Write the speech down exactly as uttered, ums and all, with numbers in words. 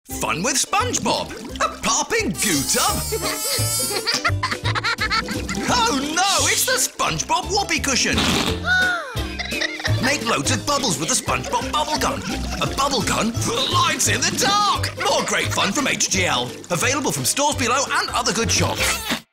Fun with Spongebob. A popping goo tub. Oh no, it's the Spongebob whoopee cushion. Make loads of bubbles with the Spongebob bubble gun. A bubble gun for lights in the dark. More great fun from H G L. Available from stores below and other good shops.